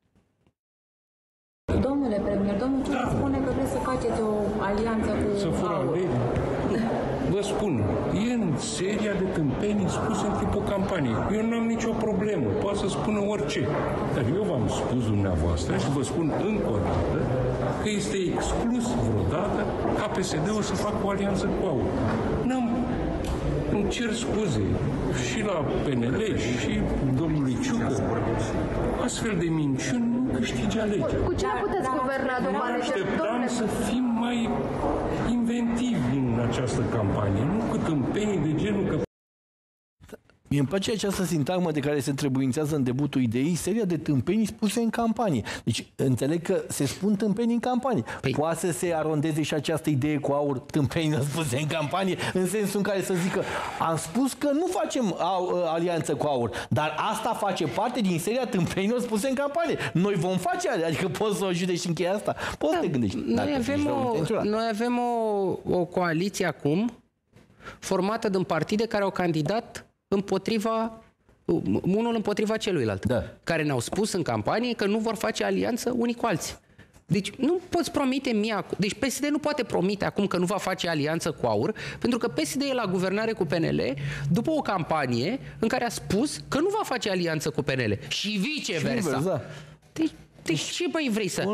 Domnule premier, domnul Ciolacu spune că trebuie să faceți o alianță cu AUR. Vă spun, e în seria de tâmpenii spuse în timpul campaniei. Eu nu am nicio problemă, poate să spună orice. Dar eu v-am spus dumneavoastră și vă spun încă o dată că este exclus vreodată ca PSD-ul să facă o alianță cu AUR. Îmi cer scuze și la PNL și domnului Ciucă. Astfel de minciuni nu câștigi alegerea. Cu ce puteți guverna, domnule? Așteptam să fim mai inventivi în această campanie, nu cu tâmpenii de genul că... Mie îmi place această sintagmă de care se întrebuințează în debutul ideii, seria de tâmpenii spuse în campanie. Deci înțeleg că se spun tâmpenii în campanie. Poate să se arondeze și această idee cu AUR, tâmpenii spuse în campanie, în sensul în care să zică, am spus că nu facem alianță cu AUR, dar asta face parte din seria tâmpenilor spuse în campanie. Noi vom face, adică poți să o judeci și încheia asta. Poți să te gândești. Noi avem o coaliție acum formată din partide care au candidat unul împotriva celuilalt, care ne-au spus în campanie că nu vor face alianță unii cu alții. Deci nu poți promite mie acum. Deci PSD nu poate promite acum că nu va face alianță cu AUR, pentru că PSD e la guvernare cu PNL după o campanie în care a spus că nu va face alianță cu PNL și viceversa. Deci ce mai vrei să...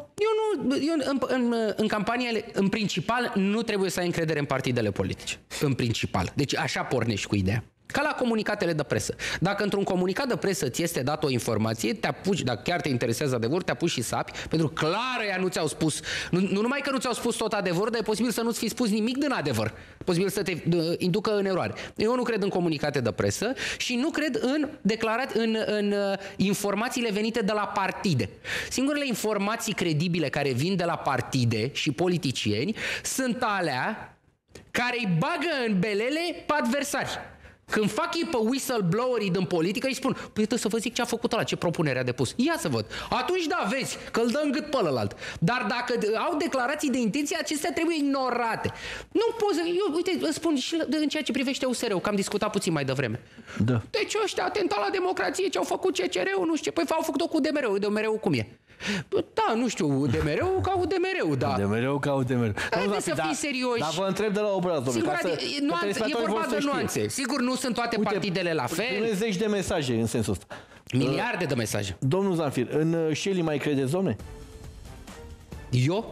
În campanie, în principal, nu trebuie să ai încredere în partidele politice. În principal. Deci așa pornești cu ideea. Ca la comunicatele de presă. Dacă într-un comunicat de presă ți este dat o informație, te apuci, dacă chiar te interesează adevărul, te apuci și sapi, pentru că clar ea nu ți-au spus, nu numai că nu ți-au spus tot adevărul, dar e posibil să nu-ți fi spus nimic din adevăr. E posibil să te inducă în eroare. Eu nu cred în comunicate de presă și nu cred în informațiile venite de la partide. Singurele informații credibile care vin de la partide și politicieni sunt alea care îi bagă în belele pe adversari. Când fac ei pe whistleblowerii din politică, îi spun, păi trebuie să vă zic ce a făcut ăla, ce propunere a depus. Ia să văd. Atunci da, vezi, că îl dă în gât pe ălălalt. Dar dacă au declarații de intenție, acestea trebuie ignorate. Nu poți, eu, uite, îți spun și în ceea ce privește USR-ul, că am discutat puțin mai devreme. Da. Deci ăștia atentat la democrație, ce au făcut CCR-ul, nu știu ce, păi au făcut-o cu DMR-ul, DMR-ul cum e? Da, nu știu, DMR-ul ca UDMR-ul, da. DMR-ul ca UDMR. Haideți să fim serioși. Dar vă întreb de la obraz, domnule. E vorba de nuanțe. Sigur, nu sunt toate partidele la fel. Uite, zeci de mesaje în sensul ăsta. Miliarde de mesaje. Domnul Zanfir, în Shelly mai credeți, domne? Eu?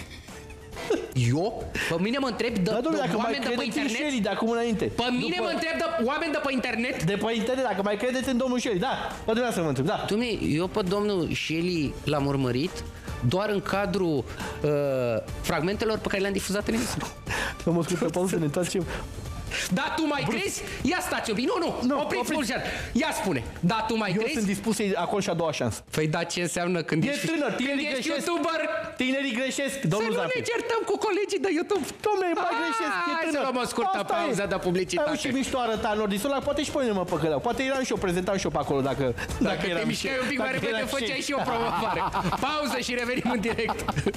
Pe mine mă întreb de oameni de pe internet? Shelly de acum înainte. Pe mine mă întreb de oameni de pe internet? De pe internet, dacă mai credeți în domnul Shelly. Da, pe dumneavoastră mă întreb, da. Eu pe domnul Shelly l-am urmărit doar în cadrul fragmentelor pe care le-am difuzat în emisiune. Mă scurt pe pauză, ne întoarcem. Da, tu mai crezi? Ia stați un pic. Nu, opriți Fulger. Ia spune. Da, tu mai crezi? Eu sunt dispus să-i acord și a doua șansă. Păi da, ce înseamnă când ești tânăr, tinerii greșesc. YouTuber? Tinerii greșesc, domnul Zanfir. Să nu ne certăm cu colegii de YouTube. Dom'le, mai greșesc, e tânăr. Hai să luăm o scurtă pauză de publicitate. Hai, și mișto arăta Nordis ăla, poate și pe mine mă păcăleau. Poate eram și eu, prezentam și eu pe acolo dacă te mișcai un pic mai repede, făceai și o promovare. Pauză și revenim în direct.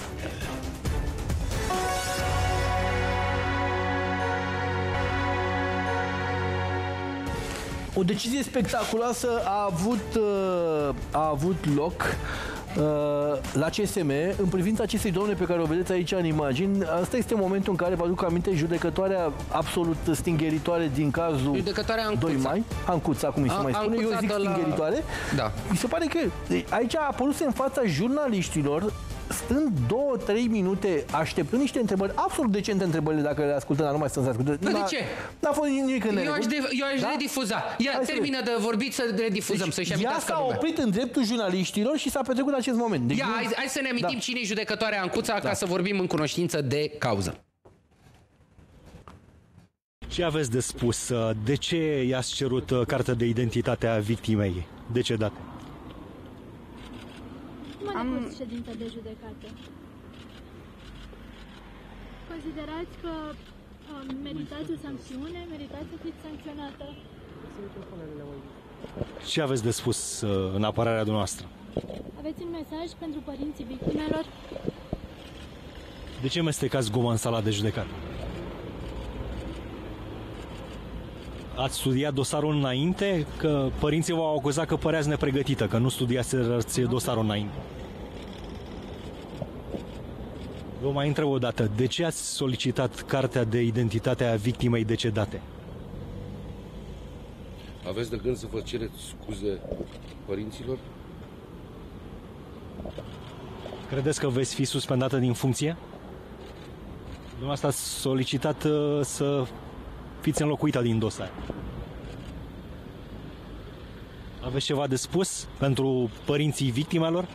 O decizie spectaculoasă a avut loc la CSM în privința acestei doamne pe care o vedeți aici în imagini. Asta este momentul în care, vă aduc aminte, judecătoarea absolut stingheritoare din cazul 2 mai, Ancuța, cum îi se mai spune, eu zic stingheritoare. Da. Mi se pare că aici a apărut în fața jurnaliștilor, stând 2-3 minute așteptând niște întrebări absolut decente, întrebările, dacă le ascultăm, dar nu mai stăm să ascultăm. De ce? N-a fost nimic în Eu aș redifuza. Ia, termină de vorbit să redifuzăm, să-și amintească lumea. Ea s-a oprit în dreptul jurnaliștilor și s-a petrecut în acest moment. Deci hai să ne amintim cine e judecătoarea Ancuța, ca să vorbim în cunoștință de cauză. Ce aveți de spus? De ce i-ați cerut cartea de identitate a victimei decedate? Am ședință de judecată. Considerați că meritați o sancțiune, meritați să fiți sancționată. Ce aveți de spus în apărarea dumneavoastră? Aveți un mesaj pentru părinții victimelor? De ce mestecați guma în sala de judecată? Ați studiat dosarul înainte? Că părinții v-au acuzat că păreați nepregătită, că nu studiați dosarul înainte. Vă mai întreb o dată, de ce ați solicitat cartea de identitate a victimei decedate? Aveți de gând să vă cereți scuze părinților? Credeți că veți fi suspendată din funcție? Dumneavoastră ați solicitat să fiți înlocuită din dosar. Aveți ceva de spus pentru părinții victimelor?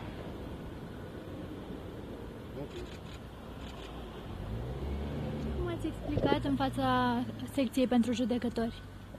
Cum ați explicat în fața secției pentru judecători?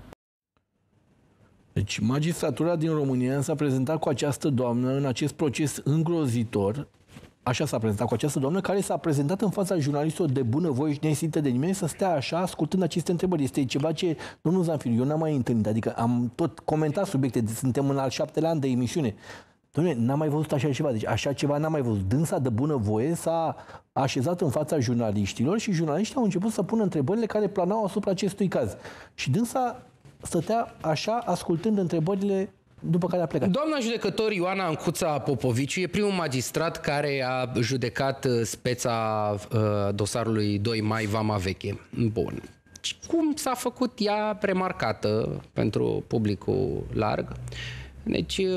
Deci magistratura din România s-a prezentat cu această doamnă în acest proces îngrozitor. Așa s-a prezentat cu această doamnă, care s-a prezentat în fața jurnalistilor de bunăvoie și nesimțită de nimeni să stea așa ascultând aceste întrebări. Este ceva ce, domnul Zanfir, eu n-am mai întâlnit. Adică am tot comentat subiecte, suntem în al 7-lea an de emisiune. Dom'le, n-am mai văzut așa ceva. Deci așa ceva n-am mai văzut. Dânsa de bunăvoie s-a așezat în fața jurnaliștilor și jurnaliștii au început să pună întrebările care planau asupra acestui caz. Și dânsa stătea așa ascultând întrebările, după care a plecat. Doamna judecător Ioana Ancuța Popoviciu e primul magistrat care a judecat speța dosarului 2 mai Vama Veche. Bun. Cum s-a făcut ea remarcată pentru publicul larg? Deci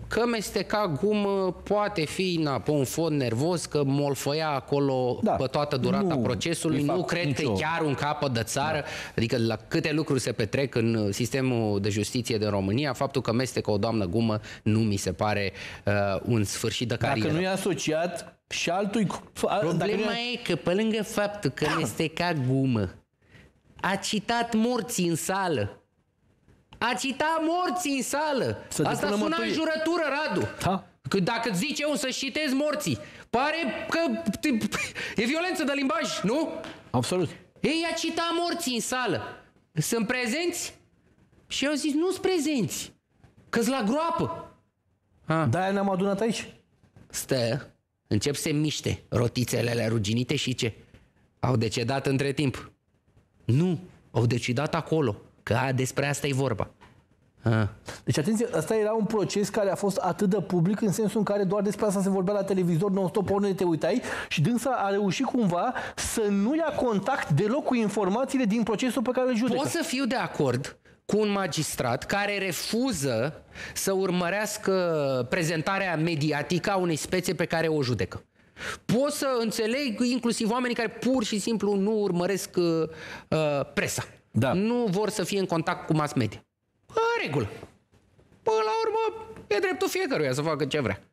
că mesteca gumă poate fi pe un fond nervos, că molfăia acolo pe toată durata procesului. Nu cred că e chiar un capăt de țară. Adică la câte lucruri se petrec în sistemul de justiție din România, faptul că mestecă o doamnă gumă nu mi se pare un sfârșit de carieră. Dacă nu e asociat și altui... Problema e că pe lângă faptul că mesteca gumă, a citat morții în sală. A citat morții în sală. Asta sună în jurătură, Radu. Da. Că dacă îți zice eu să-și citezi morții, pare că e violență de limbaj, nu? Absolut. Ei, a citat morții în sală. Sunt prezenți? Și eu zic, nu-s prezenți, că-s la groapă. De-aia ne-am adunat aici. Stă, încep să se miște rotițele alea ruginite și ce? Au decedat între timp. Nu, au decedat acolo. Că despre asta e vorba. Deci, atenție, asta era un proces care a fost atât de public, în sensul în care doar despre asta se vorbea la televizor non-stop, oriunde te uitai, și dânsa a reușit cumva să nu ia contact deloc cu informațiile din procesul pe care îl judecă. Pot să fiu de acord cu un magistrat care refuză să urmărească prezentarea mediatică a unei spețe pe care o judecă. Pot să înțeleg inclusiv oamenii care pur și simplu nu urmăresc presa. Da. Nu vor să fie în contact cu mass media. În regulă. Până la urmă, e dreptul fiecăruia să facă ce vrea.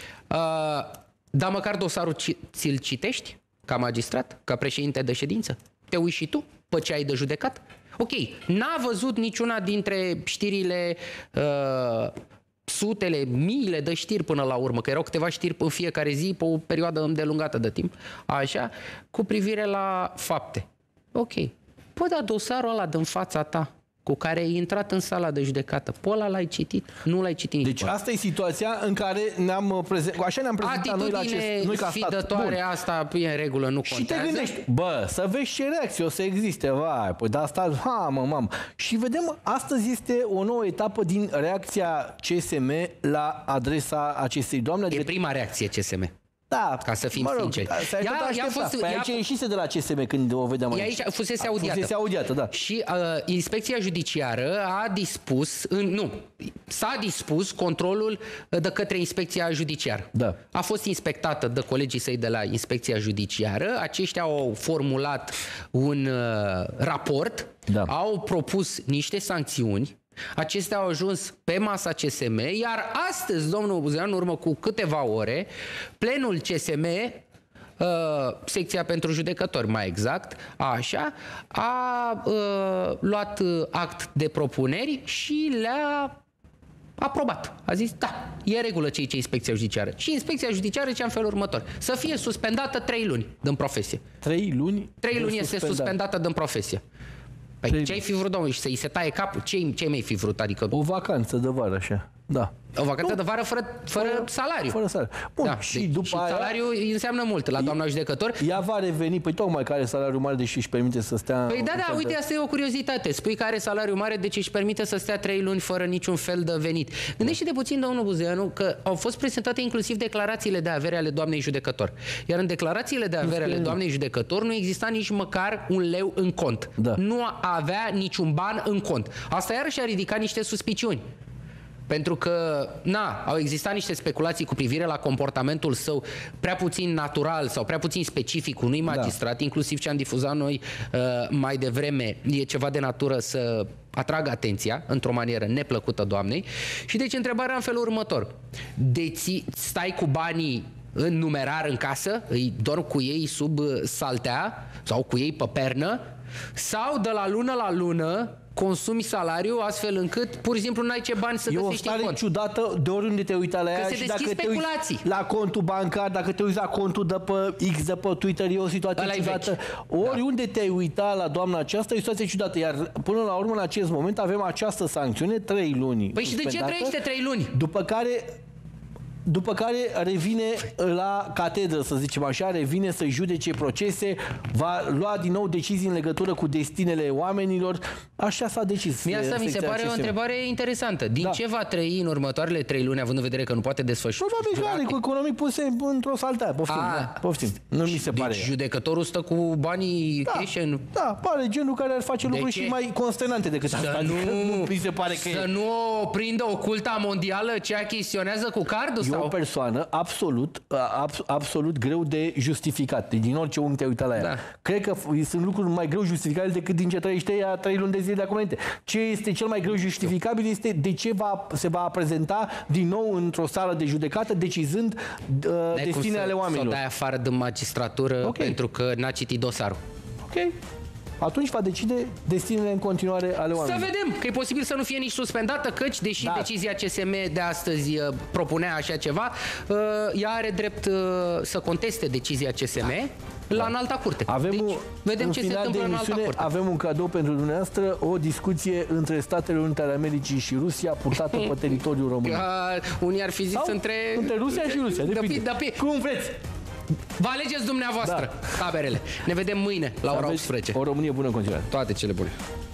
Dar măcar dosarul ți-l citești ca magistrat, ca președinte de ședință? Te uiți și tu pe ce ai de judecat? Ok, n-a văzut niciuna dintre știrile, sutele, miile de știri până la urmă, că erau câteva știri în fiecare zi pe o perioadă îndelungată de timp, așa, cu privire la fapte. Ok. Păi, dar dosarul ăla din fața ta, cu care ai intrat în sala de judecată, pe ăla l-ai citit? Nu l-ai citit nici. Deci asta e situația în care ne-am prezentat. Așa ne-am prezentat noi la acest... Noi ca stat. Asta e în regulă, nu contează. Și te gândești, să vezi ce reacție o să existe. Vai, păi de asta, mamă. Și vedem, astăzi este o nouă etapă din reacția CSM la adresa acestei doamne. E prima reacție CSM. Da, ca să fim sinceri. Aici ieșise de la CSM când o vedeam aici. Aici fusese audiată. Fusese audiată, da. Și inspecția judiciară a dispus, s-a dispus controlul de către inspecția judiciară. Da. A fost inspectată de colegii săi de la inspecția judiciară, aceștia au formulat un raport, au propus niște sancțiuni. Acestea au ajuns pe masa CSM, iar astăzi, domnul Buzean, în urmă cu câteva ore, plenul CSM, secția pentru judecători mai exact, așa, a luat act de propuneri și le-a aprobat. A zis, da, e regulă ce inspecția judiciară. Și inspecția judiciară ce în felul următor. Să fie suspendată 3 luni din profesie. 3 luni? 3 luni este suspendată din profesie. Păi ce ai fi vrut, domnule, și să-i se taie capul? Ce mai fi vrut? Adică... O vacanță de vară, așa. Da. O vacanță de vară fără salariu. Fără salariu. Bun, da, și după și aia... salariul înseamnă mult la doamna judecător. Ea va reveni, păi tocmai care salariu mare, deși își permite să stea... Păi da, uite, asta e o curiozitate. Spui că are salariu mare, deci își permite să stea 3 luni fără niciun fel de venit. Gândește-te puțin, domnul Buzeanu, că au fost prezentate inclusiv declarațiile de avere ale doamnei judecător. Iar în declarațiile de avere ale doamnei judecător nu exista nici măcar un leu în cont. Da. Nu avea niciun ban în cont. Asta iarăși a ridicat niște suspiciuni. Pentru că, au existat niște speculații cu privire la comportamentul său prea puțin natural sau prea puțin specific unui magistrat, inclusiv ce am difuzat noi mai devreme, e ceva de natură să atragă atenția într-o manieră neplăcută doamnei. Și deci întrebarea în felul următor. Stai cu banii în numerar în casă, îi dormi cu ei sub saltea sau cu ei pe pernă, sau de la lună la lună consumi salariu astfel încât pur și simplu n-ai ce bani să găsești în cont. E o stare ciudată de oriunde te uita la ea. Că se deschid speculații. La contul bancar, dacă te uiți la contul de pe X, de pe Twitter, e o situație ciudată. Oriunde te-ai uita la doamna aceasta, e o situație ciudată. Iar până la urmă, în acest moment, avem această sancțiune, 3 luni. Păi și de ce trăiește 3 luni? După care după care revine la catedră, să zicem așa, revine să judece procese, va lua din nou decizii în legătură cu destinele oamenilor. Așa s-a decis. Mie asta mi se pare o întrebare interesantă. Din ce va trăi în următoarele 3 luni, având în vedere că nu poate desfășura? Probabil cu economii puse într-o saltea. Poftim. Nu mi se pare. Deci judecătorul stă cu banii cash în... Da, pare genul care ar face lucruri și mai consternante decât asta. Nu mi se pare că să nu o prindă oculta mondială ce achiziționează cu cardul? E o persoană absolut greu de justificat. Din orice unghi te-ai uitat la ea. Da. Cred că sunt lucruri mai greu justificabile decât din ce trăiește ea 3 luni de zile de acum înainte. Ce este cel mai greu justificabil este de ce se va prezenta din nou într-o sală de judecată decizând destinele ale oamenilor. Să o dai afară din magistratură pentru că n-a citit dosarul. Ok. Atunci va decide destinele în continuare ale oamenilor. Să vedem, că e posibil să nu fie nici suspendată, căci, deși decizia CSM de astăzi propunea așa ceva, ea are drept să conteste decizia CSM la înalta curte. Vedem ce se întâmplă în alta curte. Avem un cadou pentru dumneavoastră, o discuție între Statele Unite ale Americii și Rusia purtată pe teritoriul român. Unii ar fi zis între Rusia și Rusia. Cum vreți. Vă alegeți dumneavoastră taberele. Ne vedem mâine la ora 18. O Românie bună în continuare. Toate cele bune.